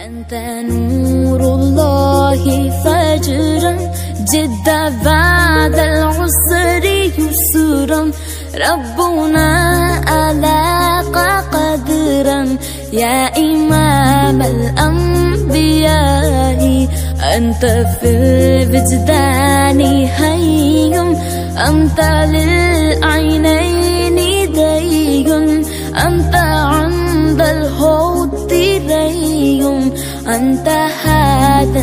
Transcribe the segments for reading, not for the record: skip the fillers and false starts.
أنت نور الله فجرا جد بعد العسر يسرا ربنا ألاق قدرا يا إمام الأنبياء أنت في الوجدان حي أنت للعينين دي أنت عند الحوض ري أنت هادى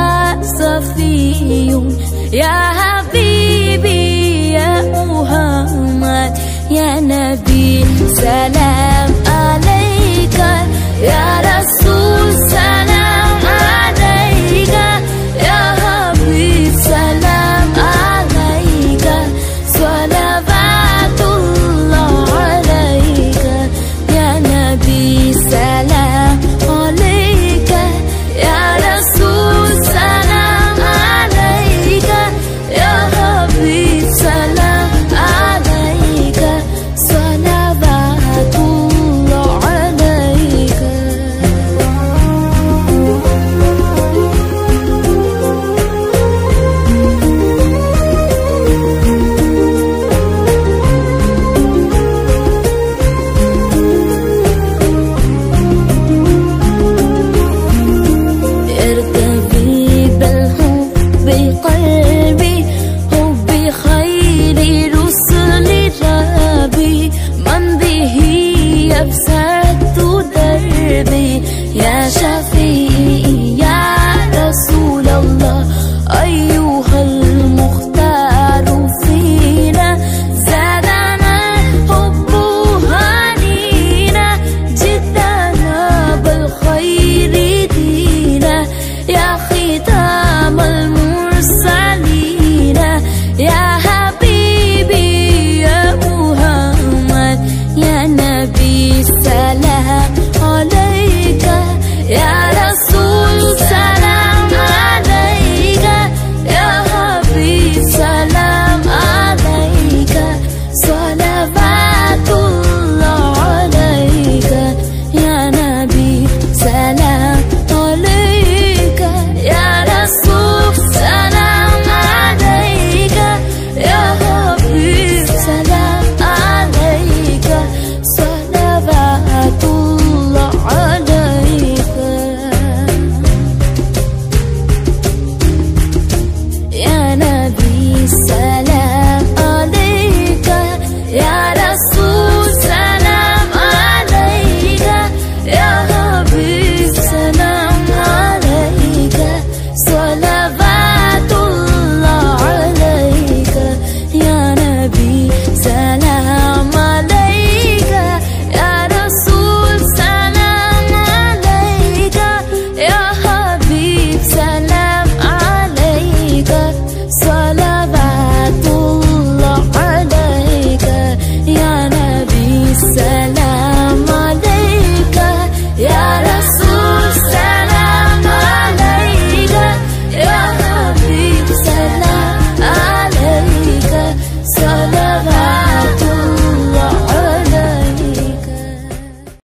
وصفي يا حبيبي يا محمد يا نبي سلام عليك يا رسول